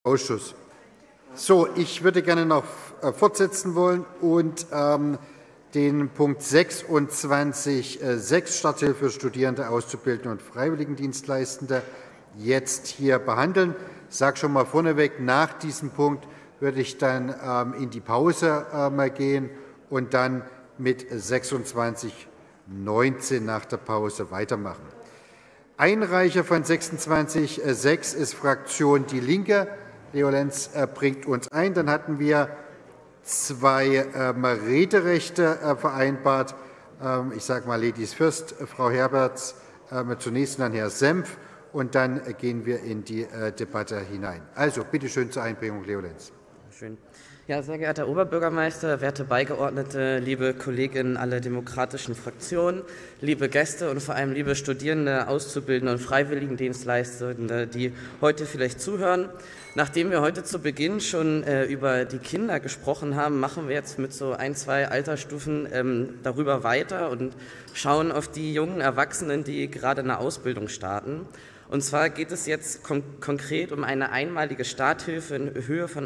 Ausschuss. So, ich würde gerne noch fortsetzen wollen und den Punkt 26.6 Starthilfe für Studierende, Auszubildende und Freiwilligendienstleistende jetzt hier behandeln. Ich sage schon mal vorneweg, nach diesem Punkt würde ich dann in die Pause gehen und dann mit 26.19 nach der Pause weitermachen. Einreicher von 26.6 ist Fraktion Die Linke. Leo Lenz bringt uns ein. Dann hatten wir zwei Rederechte vereinbart. Ich sage mal Ladies first, Frau Herberts zunächst und dann Herr Senf. Und dann gehen wir in die Debatte hinein. Also, bitte schön zur Einbringung, Leo Lenz. Schön. Ja, sehr geehrter Oberbürgermeister, werte Beigeordnete, liebe Kolleginnen aller demokratischen Fraktionen, liebe Gäste und vor allem liebe Studierende, Auszubildende und Freiwilligendienstleistende, die heute vielleicht zuhören. Nachdem wir heute zu Beginn schon über die Kinder gesprochen haben, machen wir jetzt mit so ein, zwei Altersstufen darüber weiter und schauen auf die jungen Erwachsenen, die gerade eine Ausbildung starten. Und zwar geht es jetzt konkret um eine einmalige Starthilfe in Höhe von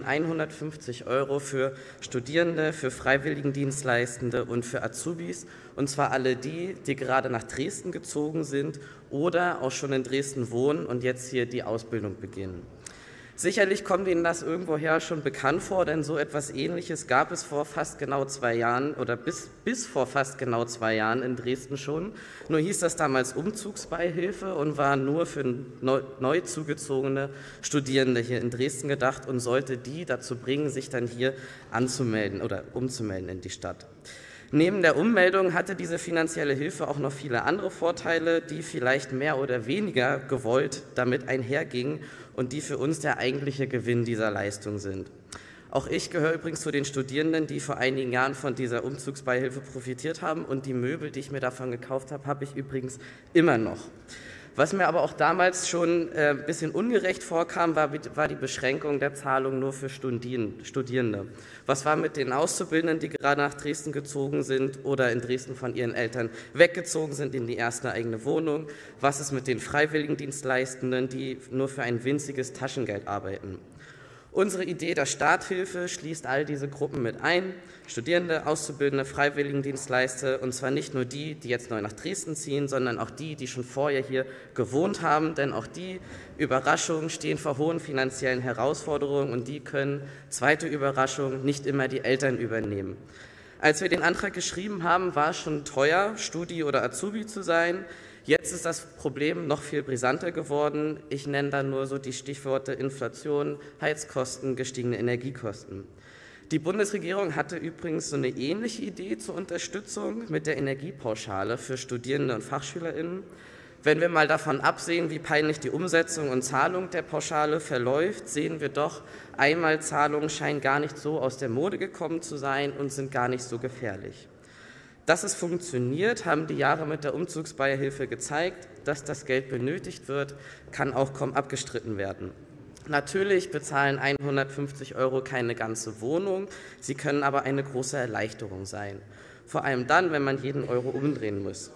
150 € für Studierende, für Freiwilligendienstleistende und für Azubis. Und zwar alle die, die gerade nach Dresden gezogen sind oder auch schon in Dresden wohnen und jetzt hier die Ausbildung beginnen. Sicherlich kommt Ihnen das irgendwoher schon bekannt vor, denn so etwas Ähnliches gab es vor fast genau 2 Jahren oder bis vor fast genau 2 Jahren in Dresden schon. Nur hieß das damals Umzugsbeihilfe und war nur für neu zugezogene Studierende hier in Dresden gedacht und sollte die dazu bringen, sich dann hier anzumelden oder umzumelden in die Stadt. Neben der Ummeldung hatte diese finanzielle Hilfe auch noch viele andere Vorteile, die vielleicht mehr oder weniger gewollt damit einhergingen und die für uns der eigentliche Gewinn dieser Leistung sind. Auch ich gehöre übrigens zu den Studierenden, die vor einigen Jahren von dieser Umzugsbeihilfe profitiert haben und die Möbel, die ich mir davon gekauft habe, habe ich übrigens immer noch. Was mir aber auch damals schon ein bisschen ungerecht vorkam, war die Beschränkung der Zahlung nur für Studierende. Was war mit den Auszubildenden, die gerade nach Dresden gezogen sind oder in Dresden von ihren Eltern weggezogen sind in die erste eigene Wohnung? Was ist mit den Freiwilligendienstleistenden, die nur für ein winziges Taschengeld arbeiten? Unsere Idee der Starthilfe schließt all diese Gruppen mit ein, Studierende, Auszubildende, Freiwilligendienstleister, und zwar nicht nur die, die jetzt neu nach Dresden ziehen, sondern auch die, die schon vorher hier gewohnt haben, denn auch die, Überraschung, stehen vor hohen finanziellen Herausforderungen und die können, zweite Überraschung, nicht immer die Eltern übernehmen. Als wir den Antrag geschrieben haben, war es schon teuer, Studi oder Azubi zu sein. Jetzt ist das Problem noch viel brisanter geworden. Ich nenne da nur so die Stichworte Inflation, Heizkosten, gestiegene Energiekosten. Die Bundesregierung hatte übrigens so eine ähnliche Idee zur Unterstützung mit der Energiepauschale für Studierende und FachschülerInnen. Wenn wir mal davon absehen, wie peinlich die Umsetzung und Zahlung der Pauschale verläuft, sehen wir doch, Einmalzahlungen scheinen gar nicht so aus der Mode gekommen zu sein und sind gar nicht so gefährlich. Dass es funktioniert, haben die Jahre mit der Umzugsbeihilfe gezeigt. Dass das Geld benötigt wird, kann auch kaum abgestritten werden. Natürlich bezahlen 150 € keine ganze Wohnung, sie können aber eine große Erleichterung sein. Vor allem dann, wenn man jeden Euro umdrehen muss.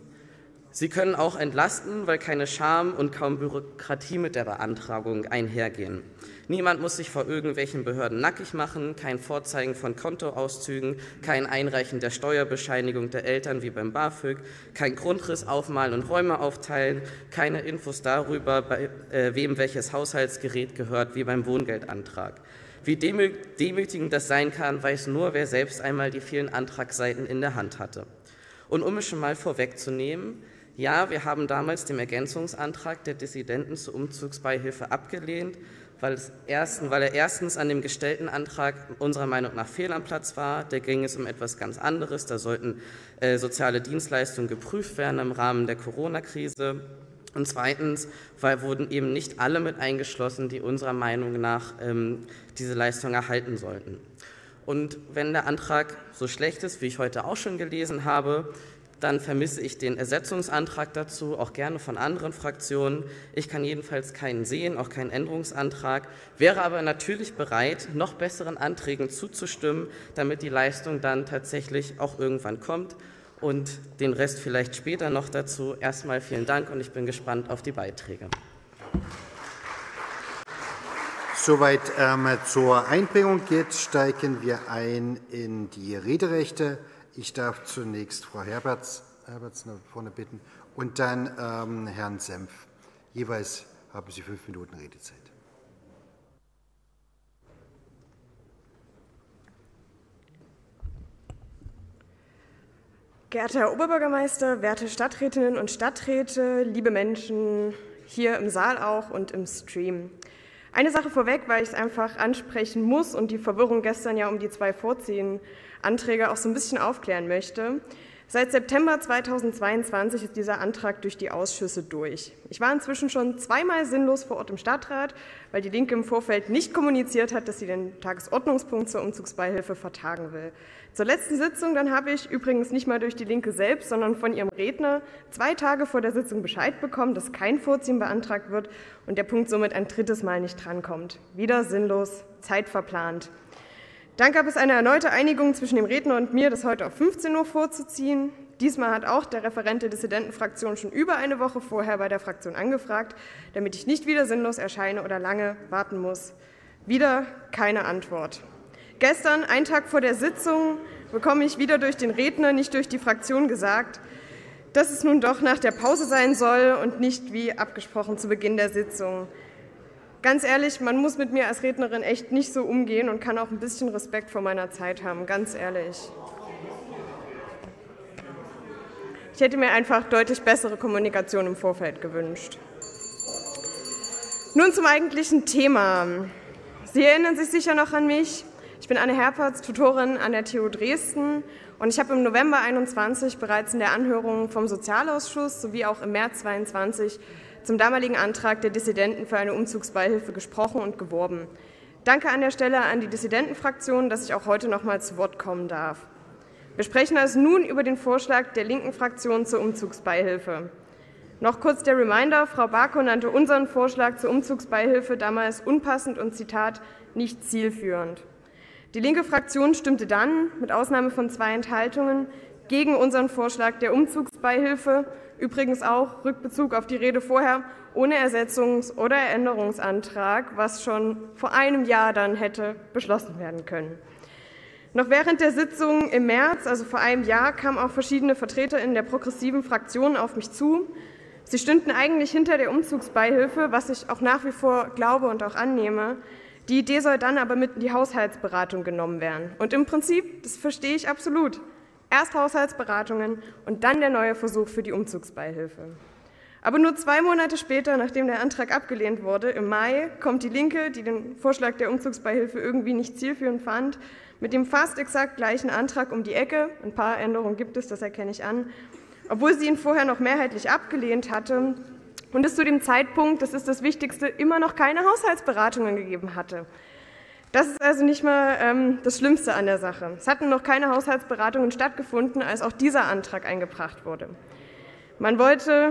Sie können auch entlasten, weil keine Scham und kaum Bürokratie mit der Beantragung einhergehen. Niemand muss sich vor irgendwelchen Behörden nackig machen, kein Vorzeigen von Kontoauszügen, kein Einreichen der Steuerbescheinigung der Eltern wie beim BAföG, kein Grundriss aufmalen und Räume aufteilen, keine Infos darüber, wem welches Haushaltsgerät gehört wie beim Wohngeldantrag. Wie demütigend das sein kann, weiß nur, wer selbst einmal die vielen Antragsseiten in der Hand hatte. Und um es schon mal vorwegzunehmen, ja, wir haben damals den Ergänzungsantrag der Dissidenten zur Umzugsbeihilfe abgelehnt, weil er erstens an dem gestellten Antrag unserer Meinung nach fehl am Platz war. Da ging es um etwas ganz anderes. Da sollten soziale Dienstleistungen geprüft werden im Rahmen der Corona-Krise. Und zweitens, weil wurden eben nicht alle mit eingeschlossen, die unserer Meinung nach diese Leistung erhalten sollten. Und wenn der Antrag so schlecht ist, wie ich heute auch schon gelesen habe, dann vermisse ich den Ersetzungsantrag dazu, auch gerne von anderen Fraktionen. Ich kann jedenfalls keinen sehen, auch keinen Änderungsantrag, wäre aber natürlich bereit, noch besseren Anträgen zuzustimmen, damit die Leistung dann tatsächlich auch irgendwann kommt. Und den Rest vielleicht später noch dazu. Erstmal vielen Dank und ich bin gespannt auf die Beiträge. Soweit zur Einbringung. Jetzt steigen wir ein in die Rederechte. Ich darf zunächst Frau Herberts nach vorne bitten und dann Herrn Senf. Jeweils haben Sie 5 Minuten Redezeit. Geehrter Herr Oberbürgermeister, werte Stadträtinnen und Stadträte, liebe Menschen hier im Saal auch und im Stream. Eine Sache vorweg, weil ich es einfach ansprechen muss und die Verwirrung gestern ja um die 2 Vorziehen-Anträge auch so ein bisschen aufklären möchte. Seit September 2022 ist dieser Antrag durch die Ausschüsse durch. Ich war inzwischen schon zweimal sinnlos vor Ort im Stadtrat, weil die Linke im Vorfeld nicht kommuniziert hat, dass sie den Tagesordnungspunkt zur Umzugsbeihilfe vertagen will. Zur letzten Sitzung dann habe ich übrigens nicht mal durch die Linke selbst, sondern von ihrem Redner 2 Tage vor der Sitzung Bescheid bekommen, dass kein Vorziehen beantragt wird und der Punkt somit ein 3. Mal nicht drankommt. Wieder sinnlos, zeitverplant. Dann gab es eine erneute Einigung zwischen dem Redner und mir, das heute auf 15 Uhr vorzuziehen. Diesmal hat auch der Referent der Dissidentenfraktion schon über eine Woche vorher bei der Fraktion angefragt, damit ich nicht wieder sinnlos erscheine oder lange warten muss. Wieder keine Antwort. Gestern, einen Tag vor der Sitzung, bekomme ich wieder durch den Redner, nicht durch die Fraktion gesagt, dass es nun doch nach der Pause sein soll und nicht wie abgesprochen zu Beginn der Sitzung. Ganz ehrlich, man muss mit mir als Rednerin echt nicht so umgehen und kann auch ein bisschen Respekt vor meiner Zeit haben, ganz ehrlich. Ich hätte mir einfach deutlich bessere Kommunikation im Vorfeld gewünscht. Nun zum eigentlichen Thema. Sie erinnern sich sicher noch an mich. Ich bin Anne Herpertz, Tutorin an der TU Dresden und ich habe im November 2021 bereits in der Anhörung vom Sozialausschuss sowie auch im März 2022 zum damaligen Antrag der Dissidenten für eine Umzugsbeihilfe gesprochen und geworben. Danke an der Stelle an die Dissidentenfraktion, dass ich auch heute noch mal zu Wort kommen darf. Wir sprechen also nun über den Vorschlag der linken Fraktion zur Umzugsbeihilfe. Noch kurz der Reminder, Frau Barkow nannte unseren Vorschlag zur Umzugsbeihilfe damals unpassend und, Zitat, nicht zielführend. Die linke Fraktion stimmte dann, mit Ausnahme von 2 Enthaltungen, gegen unseren Vorschlag der Umzugsbeihilfe, übrigens auch Rückbezug auf die Rede vorher, ohne Ersetzungs- oder Änderungsantrag, was schon vor einem Jahr dann hätte beschlossen werden können. Noch während der Sitzung im März, also vor einem Jahr, kamen auch verschiedene VertreterInnen der progressiven Fraktionen auf mich zu. Sie stünden eigentlich hinter der Umzugsbeihilfe, was ich auch nach wie vor glaube und auch annehme. Die Idee soll dann aber mit in die Haushaltsberatung genommen werden. Und im Prinzip, das verstehe ich absolut, erst Haushaltsberatungen und dann der neue Versuch für die Umzugsbeihilfe. Aber nur 2 Monate später, nachdem der Antrag abgelehnt wurde, im Mai, kommt die Linke, die den Vorschlag der Umzugsbeihilfe irgendwie nicht zielführend fand, mit dem fast exakt gleichen Antrag um die Ecke. Ein paar Änderungen gibt es, das erkenne ich an, obwohl sie ihn vorher noch mehrheitlich abgelehnt hatte und es zu dem Zeitpunkt, das ist das Wichtigste, immer noch keine Haushaltsberatungen gegeben hatte. Das ist also nicht mal das Schlimmste an der Sache. Es hatten noch keine Haushaltsberatungen stattgefunden, als auch dieser Antrag eingebracht wurde. Man wollte,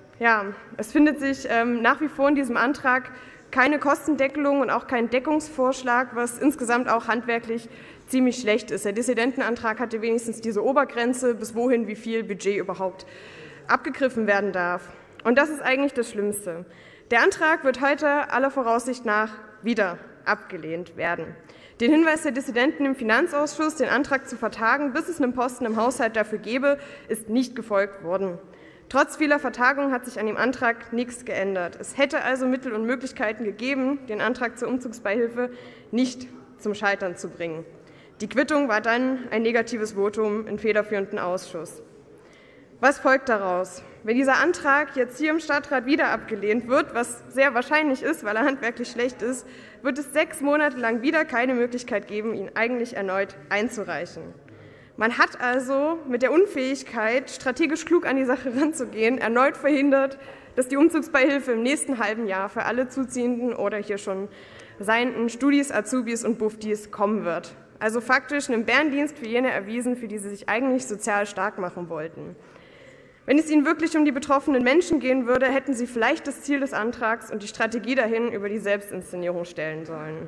es findet sich nach wie vor in diesem Antrag keine Kostendeckelung und auch kein Deckungsvorschlag, was insgesamt auch handwerklich ziemlich schlecht ist. Der Dissidentenantrag hatte wenigstens diese Obergrenze, bis wohin wie viel Budget überhaupt abgegriffen werden darf. Und das ist eigentlich das Schlimmste. Der Antrag wird heute aller Voraussicht nach wieder abgelehnt werden. Den Hinweis der Dissidenten im Finanzausschuss, den Antrag zu vertagen, bis es einen Posten im Haushalt dafür gäbe, ist nicht gefolgt worden. Trotz vieler Vertagungen hat sich an dem Antrag nichts geändert. Es hätte also Mittel und Möglichkeiten gegeben, den Antrag zur Umzugsbeihilfe nicht zum Scheitern zu bringen. Die Quittung war dann ein negatives Votum im federführenden Ausschuss. Was folgt daraus? Wenn dieser Antrag jetzt hier im Stadtrat wieder abgelehnt wird, was sehr wahrscheinlich ist, weil er handwerklich schlecht ist, wird es 6 Monate lang wieder keine Möglichkeit geben, ihn eigentlich erneut einzureichen. Man hat also mit der Unfähigkeit, strategisch klug an die Sache ranzugehen, erneut verhindert, dass die Umzugsbeihilfe im nächsten halben Jahr für alle Zuziehenden oder hier schon seienden Studis, Azubis und Buftis kommen wird. Also faktisch einen Bärendienst für jene erwiesen, für die sie sich eigentlich sozial stark machen wollten. Wenn es Ihnen wirklich um die betroffenen Menschen gehen würde, hätten Sie vielleicht das Ziel des Antrags und die Strategie dahin über die Selbstinszenierung stellen sollen.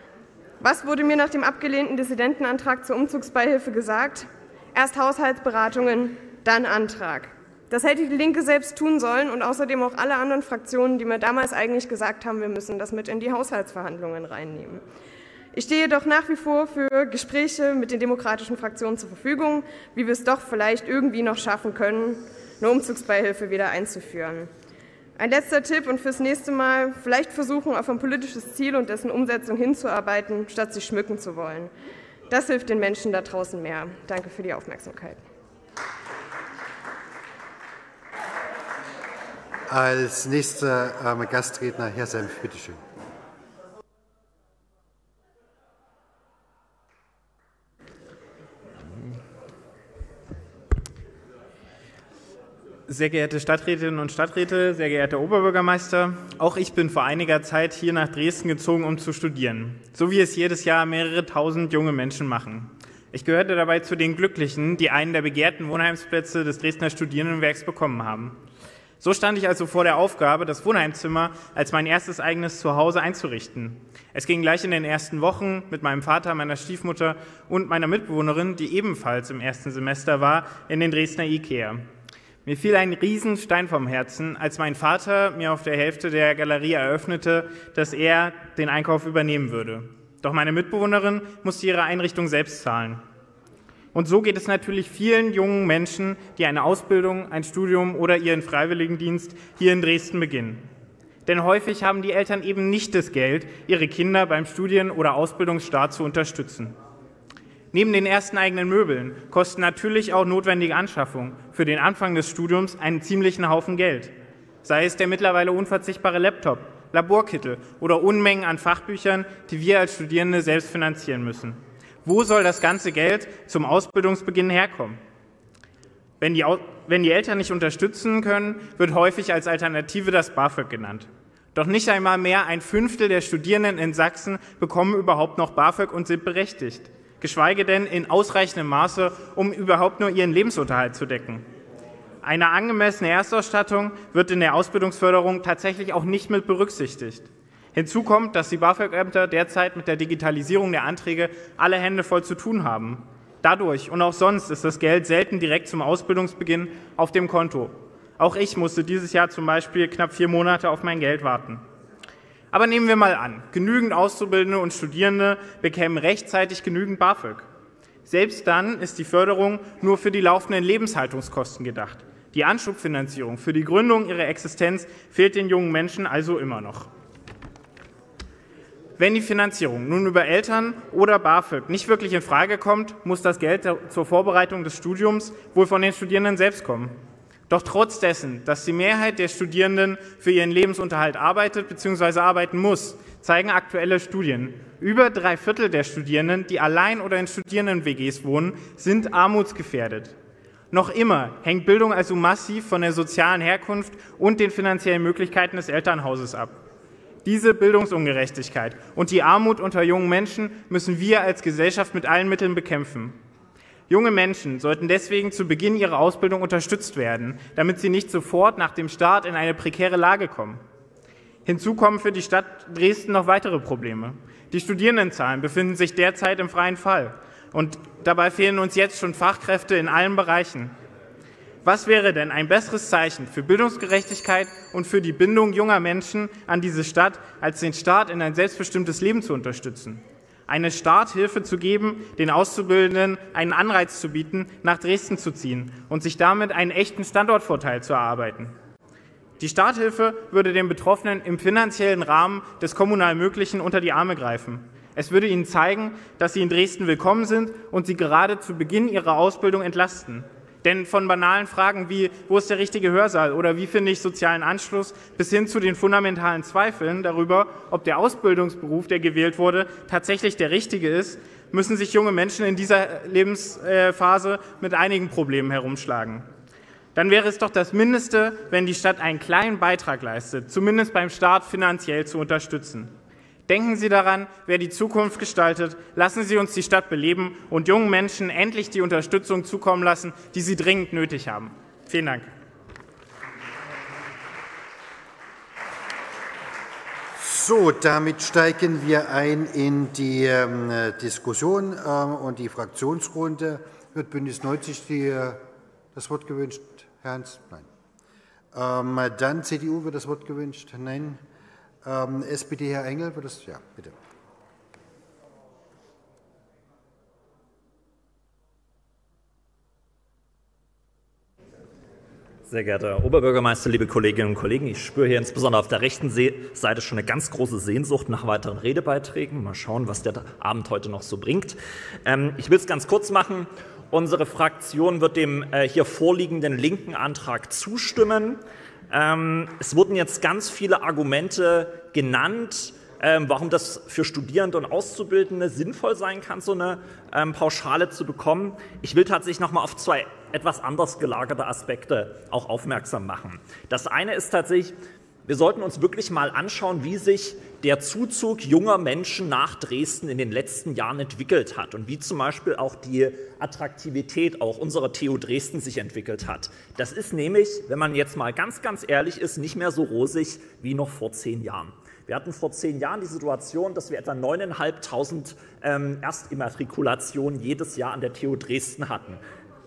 Was wurde mir nach dem abgelehnten Dissidentenantrag zur Umzugsbeihilfe gesagt? Erst Haushaltsberatungen, dann Antrag. Das hätte die Linke selbst tun sollen und außerdem auch alle anderen Fraktionen, die mir damals eigentlich gesagt haben, wir müssen das mit in die Haushaltsverhandlungen reinnehmen. Ich stehe jedoch nach wie vor für Gespräche mit den demokratischen Fraktionen zur Verfügung, wie wir es doch vielleicht irgendwie noch schaffen können, eine Umzugsbeihilfe wieder einzuführen. Ein letzter Tipp und fürs nächste Mal, vielleicht versuchen, auf ein politisches Ziel und dessen Umsetzung hinzuarbeiten, statt sich schmücken zu wollen. Das hilft den Menschen da draußen mehr. Danke für die Aufmerksamkeit. Als nächster Gastredner Herr Senf, bitte schön. Sehr geehrte Stadträtinnen und Stadträte, sehr geehrter Oberbürgermeister, auch ich bin vor einiger Zeit hier nach Dresden gezogen, um zu studieren, so wie es jedes Jahr mehrere tausend junge Menschen machen. Ich gehörte dabei zu den Glücklichen, die einen der begehrten Wohnheimsplätze des Dresdner Studierendenwerks bekommen haben. So stand ich also vor der Aufgabe, das Wohnheimzimmer als mein erstes eigenes Zuhause einzurichten. Es ging gleich in den ersten Wochen mit meinem Vater, meiner Stiefmutter und meiner Mitbewohnerin, die ebenfalls im ersten Semester war, in den Dresdner IKEA. Mir fiel ein Riesenstein vom Herzen, als mein Vater mir auf der Hälfte der Galerie eröffnete, dass er den Einkauf übernehmen würde. Doch meine Mitbewohnerin musste ihre Einrichtung selbst zahlen. Und so geht es natürlich vielen jungen Menschen, die eine Ausbildung, ein Studium oder ihren Freiwilligendienst hier in Dresden beginnen. Denn häufig haben die Eltern eben nicht das Geld, ihre Kinder beim Studien- oder Ausbildungsstart zu unterstützen. Neben den ersten eigenen Möbeln kosten natürlich auch notwendige Anschaffungen für den Anfang des Studiums einen ziemlichen Haufen Geld. Sei es der mittlerweile unverzichtbare Laptop, Laborkittel oder Unmengen an Fachbüchern, die wir als Studierende selbst finanzieren müssen. Wo soll das ganze Geld zum Ausbildungsbeginn herkommen? Wenn die Eltern nicht unterstützen können, wird häufig als Alternative das BAföG genannt. Doch nicht einmal mehr ein Fünftel der Studierenden in Sachsen bekommen überhaupt noch BAföG und sind berechtigt, geschweige denn in ausreichendem Maße, um überhaupt nur ihren Lebensunterhalt zu decken. Eine angemessene Erstausstattung wird in der Ausbildungsförderung tatsächlich auch nicht mit berücksichtigt. Hinzu kommt, dass die BAföG-Ämter derzeit mit der Digitalisierung der Anträge alle Hände voll zu tun haben. Dadurch und auch sonst ist das Geld selten direkt zum Ausbildungsbeginn auf dem Konto. Auch ich musste dieses Jahr zum Beispiel knapp 4 Monate auf mein Geld warten. Aber nehmen wir mal an, genügend Auszubildende und Studierende bekämen rechtzeitig genügend BAföG. Selbst dann ist die Förderung nur für die laufenden Lebenshaltungskosten gedacht. Die Anschubfinanzierung für die Gründung ihrer Existenz fehlt den jungen Menschen also immer noch. Wenn die Finanzierung nun über Eltern oder BAföG nicht wirklich in Frage kommt, muss das Geld zur Vorbereitung des Studiums wohl von den Studierenden selbst kommen. Doch trotz dessen, dass die Mehrheit der Studierenden für ihren Lebensunterhalt arbeitet bzw. arbeiten muss, zeigen aktuelle Studien, über 3/4 der Studierenden, die allein oder in Studierenden-WGs wohnen, sind armutsgefährdet. Noch immer hängt Bildung also massiv von der sozialen Herkunft und den finanziellen Möglichkeiten des Elternhauses ab. Diese Bildungsungerechtigkeit und die Armut unter jungen Menschen müssen wir als Gesellschaft mit allen Mitteln bekämpfen. Junge Menschen sollten deswegen zu Beginn ihrer Ausbildung unterstützt werden, damit sie nicht sofort nach dem Start in eine prekäre Lage kommen. Hinzu kommen für die Stadt Dresden noch weitere Probleme. Die Studierendenzahlen befinden sich derzeit im freien Fall und dabei fehlen uns jetzt schon Fachkräfte in allen Bereichen. Was wäre denn ein besseres Zeichen für Bildungsgerechtigkeit und für die Bindung junger Menschen an diese Stadt, als den Start in ein selbstbestimmtes Leben zu unterstützen? Eine Starthilfe zu geben, den Auszubildenden einen Anreiz zu bieten, nach Dresden zu ziehen und sich damit einen echten Standortvorteil zu erarbeiten. Die Starthilfe würde den Betroffenen im finanziellen Rahmen des kommunal Möglichen unter die Arme greifen. Es würde ihnen zeigen, dass sie in Dresden willkommen sind und sie gerade zu Beginn ihrer Ausbildung entlasten. Denn von banalen Fragen wie, wo ist der richtige Hörsaal oder wie finde ich sozialen Anschluss, bis hin zu den fundamentalen Zweifeln darüber, ob der Ausbildungsberuf, der gewählt wurde, tatsächlich der richtige ist, müssen sich junge Menschen in dieser Lebensphase mit einigen Problemen herumschlagen. Dann wäre es doch das Mindeste, wenn die Stadt einen kleinen Beitrag leistet, zumindest beim Start finanziell zu unterstützen. Denken Sie daran, wer die Zukunft gestaltet. Lassen Sie uns die Stadt beleben und jungen Menschen endlich die Unterstützung zukommen lassen, die sie dringend nötig haben. Vielen Dank. So, damit steigen wir ein in die Diskussion und die Fraktionsrunde. Wird Bündnis 90 das Wort gewünscht? Herr Hans? Nein. Dann CDU, wird das Wort gewünscht? Nein. SPD, Herr Engel, wird das? Ja, bitte. Sehr geehrter Herr Oberbürgermeister, liebe Kolleginnen und Kollegen, ich spüre hier insbesondere auf der rechten Seite schon eine ganz große Sehnsucht nach weiteren Redebeiträgen. Mal schauen, was der Abend heute noch so bringt. Ich will es ganz kurz machen. Unsere Fraktion wird dem hier vorliegenden linken Antrag zustimmen. Es wurden jetzt ganz viele Argumente genannt, warum das für Studierende und Auszubildende sinnvoll sein kann, so eine Pauschale zu bekommen. Ich will tatsächlich noch mal auf zwei etwas anders gelagerte Aspekte auch aufmerksam machen. Das eine ist tatsächlich, wir sollten uns wirklich mal anschauen, wie sich der Zuzug junger Menschen nach Dresden in den letzten Jahren entwickelt hat und wie zum Beispiel auch die Attraktivität auch unserer TU Dresden sich entwickelt hat. Das ist nämlich, wenn man jetzt mal ganz, ganz ehrlich ist, nicht mehr so rosig wie noch vor 10 Jahren. Wir hatten vor 10 Jahren die Situation, dass wir etwa 9.500 Erstimmatrikulationen jedes Jahr an der TU Dresden hatten.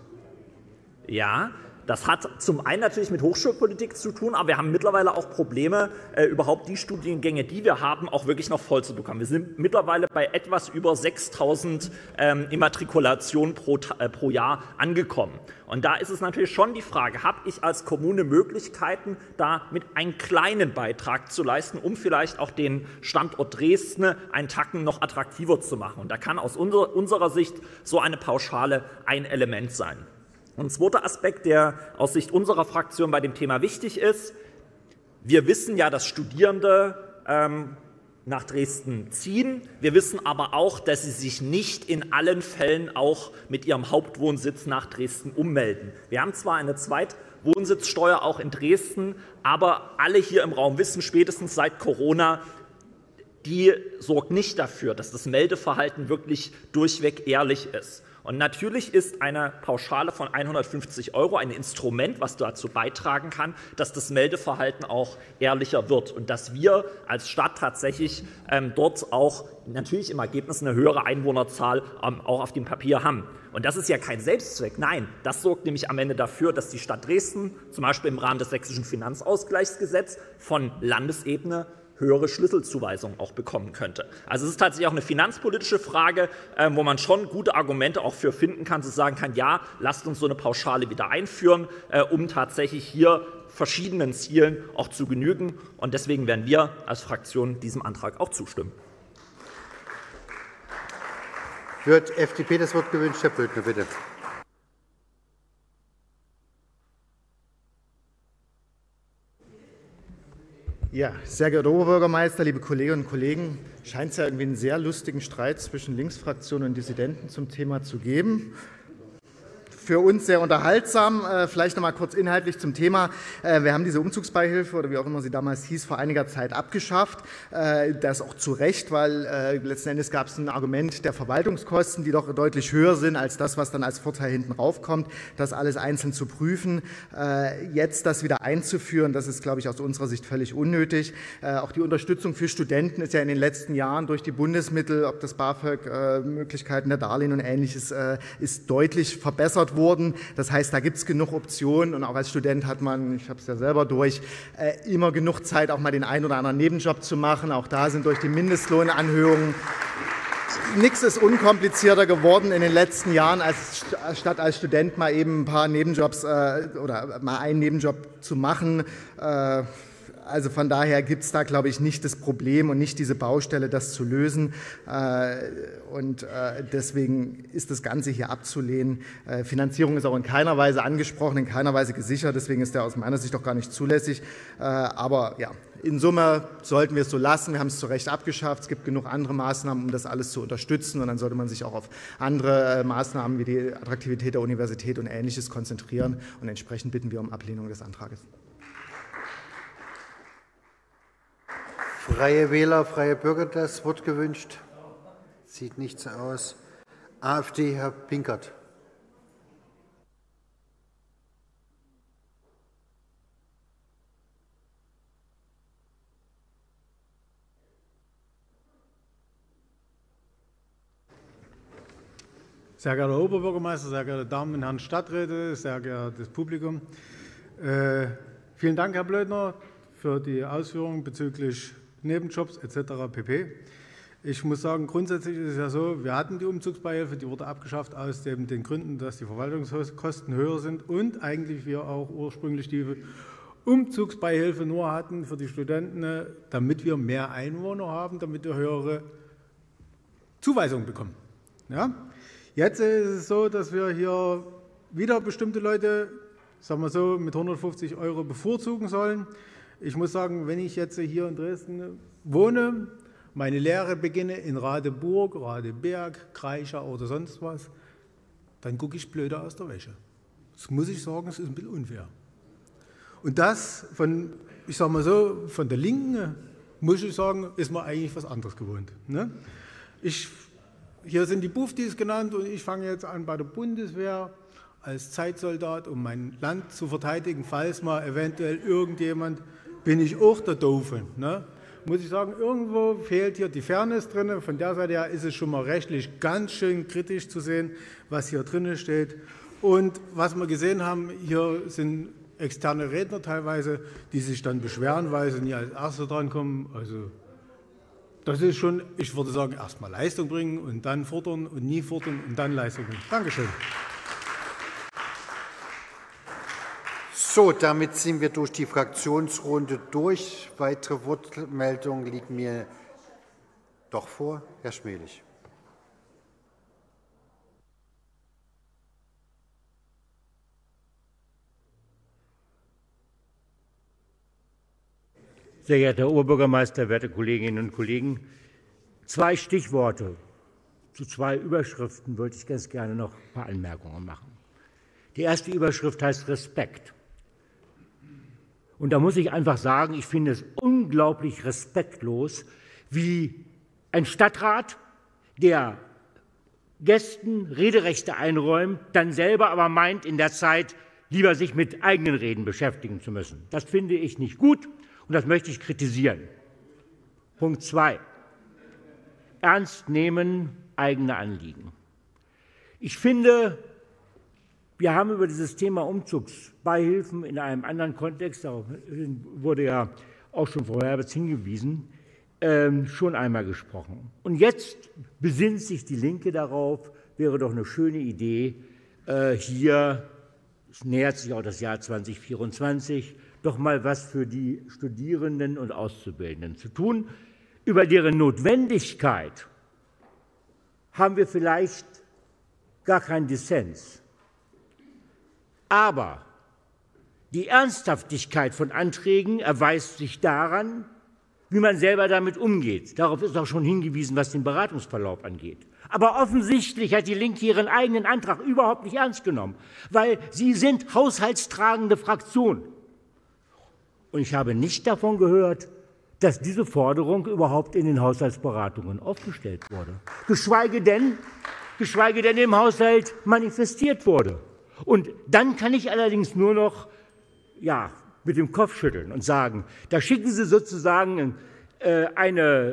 Ja, das hat zum einen natürlich mit Hochschulpolitik zu tun, aber wir haben mittlerweile auch Probleme, überhaupt die Studiengänge, die wir haben, auch wirklich noch voll zu bekommen. Wir sind mittlerweile bei etwas über 6.000 Immatrikulationen pro Jahr angekommen. Und da ist es natürlich schon die Frage, habe ich als Kommune Möglichkeiten, da mit einem kleinen Beitrag zu leisten, um vielleicht auch den Standort Dresden einen Tacken noch attraktiver zu machen. Und da kann aus unserer Sicht so eine Pauschale ein Element sein. Und ein zweiter Aspekt, der aus Sicht unserer Fraktion bei dem Thema wichtig ist: Wir wissen ja, dass Studierende nach Dresden ziehen. Wir wissen aber auch, dass sie sich nicht in allen Fällen auch mit ihrem Hauptwohnsitz nach Dresden ummelden. Wir haben zwar eine Zweitwohnsitzsteuer auch in Dresden, aber alle hier im Raum wissen spätestens seit Corona, die sorgt nicht dafür, dass das Meldeverhalten wirklich durchweg ehrlich ist. Und natürlich ist eine Pauschale von 150 € ein Instrument, was dazu beitragen kann, dass das Meldeverhalten auch ehrlicher wird und dass wir als Stadt tatsächlich dort auch natürlich im Ergebnis eine höhere Einwohnerzahl auch auf dem Papier haben. Und das ist ja kein Selbstzweck, nein, das sorgt nämlich am Ende dafür, dass die Stadt Dresden zum Beispiel im Rahmen des Sächsischen Finanzausgleichsgesetzes von Landesebene höhere Schlüsselzuweisungen auch bekommen könnte. Also es ist tatsächlich auch eine finanzpolitische Frage, wo man schon gute Argumente auch für finden kann, zu sagen kann, ja, lasst uns so eine Pauschale wieder einführen, um tatsächlich hier verschiedenen Zielen auch zu genügen. Und deswegen werden wir als Fraktion diesem Antrag auch zustimmen. Wird FDP das Wort gewünscht? Herr Böttner, bitte. Ja, sehr geehrter Oberbürgermeister, liebe Kolleginnen und Kollegen, scheint es ja irgendwie einen sehr lustigen Streit zwischen Linksfraktion und Dissidenten zum Thema zu geben. Für uns sehr unterhaltsam. Vielleicht noch mal kurz inhaltlich zum Thema. Wir haben diese Umzugsbeihilfe oder wie auch immer sie damals hieß, vor einiger Zeit abgeschafft. Das auch zu Recht, weil letzten Endes gab es ein Argument der Verwaltungskosten, die doch deutlich höher sind als das, was dann als Vorteil hinten raufkommt, das alles einzeln zu prüfen. Jetzt das wieder einzuführen, das ist, glaube ich, aus unserer Sicht völlig unnötig. Auch die Unterstützung für Studenten ist ja in den letzten Jahren durch die Bundesmittel, ob das BAföG, Möglichkeiten der Darlehen und Ähnliches, ist deutlich verbessert worden. Das heißt, da gibt es genug Optionen und auch als Student hat man, ich habe es ja selber durch, immer genug Zeit, auch mal den einen oder anderen Nebenjob zu machen. Auch da sind durch die Mindestlohnanhöhungen nichts ist unkomplizierter geworden in den letzten Jahren, als statt als Student mal eben ein paar Nebenjobs oder mal einen Nebenjob zu machen. Also von daher gibt es da, glaube ich, nicht das Problem und nicht diese Baustelle, das zu lösen. Und deswegen ist das Ganze hier abzulehnen. Finanzierung ist auch in keiner Weise angesprochen, in keiner Weise gesichert. Deswegen ist der aus meiner Sicht auch gar nicht zulässig. Aber ja, in Summe sollten wir es so lassen. Wir haben es zu Recht abgeschafft. Es gibt genug andere Maßnahmen, um das alles zu unterstützen. Und dann sollte man sich auch auf andere Maßnahmen wie die Attraktivität der Universität und Ähnliches konzentrieren. Und entsprechend bitten wir um Ablehnung des Antrags. Freie Wähler, Freie Bürger, das Wort gewünscht? Sieht nicht so aus. AfD, Herr Pinkert. Sehr geehrter Oberbürgermeister, sehr geehrte Damen und Herren Stadträte, sehr geehrtes Publikum. Vielen Dank, Herr Blödner, für die Ausführungen bezüglich Nebenjobs etc. pp. Ich muss sagen, grundsätzlich ist es ja so, wir hatten die Umzugsbeihilfe, die wurde abgeschafft aus den Gründen, dass die Verwaltungskosten höher sind und eigentlich wir auch ursprünglich die Umzugsbeihilfe nur hatten für die Studenten, damit wir mehr Einwohner haben, damit wir höhere Zuweisungen bekommen. Ja? Jetzt ist es so, dass wir hier wieder bestimmte Leute, sagen wir so, mit 150 € bevorzugen sollen. Ich muss sagen, wenn ich jetzt hier in Dresden wohne, meine Lehre beginne in Radeburg, Radeberg, Kreischau oder sonst was, dann gucke ich blöder aus der Wäsche. Das muss ich sagen, es ist ein bisschen unfair. Und das von, ich sage mal so, von der Linken, muss ich sagen, ist man eigentlich was anderes gewohnt. Ne? Hier sind die Buftis genannt und ich fange jetzt an bei der Bundeswehr als Zeitsoldat, um mein Land zu verteidigen, falls mal eventuell irgendjemand, bin ich auch der Doofe. Ne? Muss ich sagen, irgendwo fehlt hier die Fairness drin. Von der Seite her ist es schon mal rechtlich ganz schön kritisch zu sehen, was hier drin steht. Und was wir gesehen haben, hier sind externe Redner teilweise, die sich dann beschweren, weil sie nie als Erste drankommen. Also das ist schon, ich würde sagen, erst mal Leistung bringen und dann fordern und nie fordern und dann Leistung bringen. Dankeschön. So, damit sind wir durch die Fraktionsrunde durch. Weitere Wortmeldungen liegen mir doch vor. Herr Schmeling. Sehr geehrter Herr Oberbürgermeister, werte Kolleginnen und Kollegen! 2 Stichworte zu 2 Überschriften wollte ich ganz gerne noch ein paar Anmerkungen machen. Die erste Überschrift heißt Respekt. Und da muss ich einfach sagen, ich finde es unglaublich respektlos, wie ein Stadtrat, der Gästen Rederechte einräumt, dann selber aber meint, in der Zeit lieber sich mit eigenen Reden beschäftigen zu müssen. Das finde ich nicht gut und das möchte ich kritisieren. Punkt 2. Ernst nehmen eigene Anliegen. Ich finde, wir haben über dieses Thema Umzugsbeihilfen in einem anderen Kontext, darauf wurde ja auch schon Frau Herberts hingewiesen, schon einmal gesprochen. Und jetzt besinnt sich die Linke darauf, wäre doch eine schöne Idee, hier, es nähert sich auch das Jahr 2024, doch mal was für die Studierenden und Auszubildenden zu tun. Über deren Notwendigkeit haben wir vielleicht gar keinen Dissens. Aber die Ernsthaftigkeit von Anträgen erweist sich daran, wie man selber damit umgeht. Darauf ist auch schon hingewiesen, was den Beratungsverlauf angeht. Aber offensichtlich hat die Linke ihren eigenen Antrag überhaupt nicht ernst genommen, weil sie sind haushaltstragende Fraktion. Und ich habe nicht davon gehört, dass diese Forderung überhaupt in den Haushaltsberatungen aufgestellt wurde, geschweige denn im Haushalt manifestiert wurde. Und dann kann ich allerdings nur noch mit dem Kopf schütteln und sagen, da schicken Sie sozusagen ein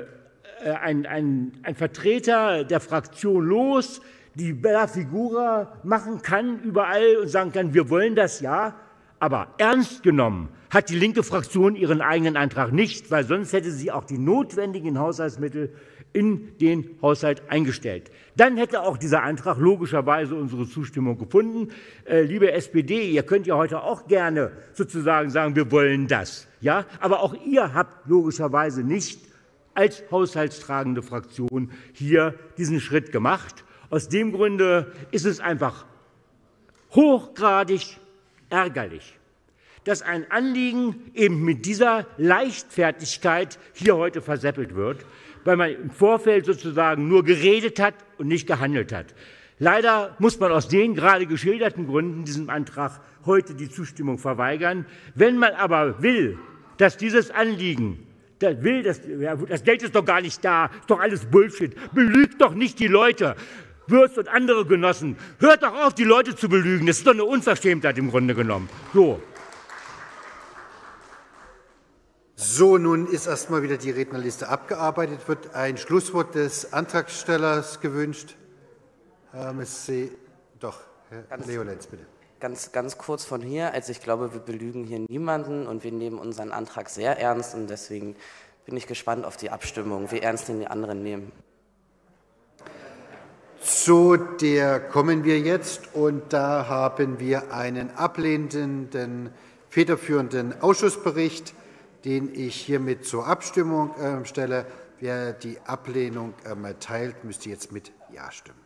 Vertreter der Fraktion los, die Bella Figura machen kann überall und sagen kann, wir wollen das ja, aber ernst genommen hat die linke Fraktion ihren eigenen Antrag nicht, weil sonst hätte sie auch die notwendigen Haushaltsmittel in den Haushalt eingestellt. Dann hätte auch dieser Antrag logischerweise unsere Zustimmung gefunden. Liebe SPD, ihr könnt ja heute auch gerne sozusagen sagen, wir wollen das. Ja? Aber auch ihr habt logischerweise nicht als haushaltstragende Fraktion hier diesen Schritt gemacht. Aus dem Grunde ist es einfach hochgradig ärgerlich, dass ein Anliegen eben mit dieser Leichtfertigkeit hier heute verseppelt wird, weil man im Vorfeld sozusagen nur geredet hat und nicht gehandelt hat. Leider muss man aus den gerade geschilderten Gründen diesem Antrag heute die Zustimmung verweigern. Wenn man aber will, dass dieses Anliegen, das Geld ist doch gar nicht da, ist doch alles Bullshit, belügt doch nicht die Leute. Würz und andere Genossen, hört doch auf, die Leute zu belügen. Das ist doch eine Unverschämtheit im Grunde genommen. So, nun ist erst mal wieder die Rednerliste abgearbeitet. Wird ein Schlusswort des Antragstellers gewünscht? Herr Leo Lenz, bitte. Ganz kurz von hier. Also ich glaube, wir belügen hier niemanden und wir nehmen unseren Antrag sehr ernst und deswegen bin ich gespannt auf die Abstimmung, wie ernst den die anderen nehmen. Zu der kommen wir jetzt und da haben wir einen ablehnenden, federführenden Ausschussbericht, den ich hiermit zur Abstimmung stelle. Wer die Ablehnung teilt, müsste jetzt mit Ja stimmen.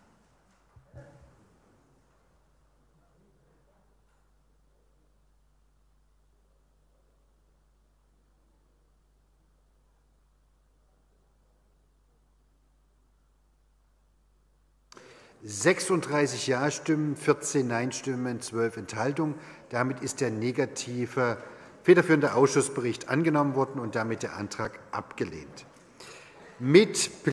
»36 Ja-Stimmen, 14 Nein-Stimmen, 12 Enthaltungen. Damit ist der negative federführende Ausschussbericht angenommen worden und damit der Antrag abgelehnt. Mit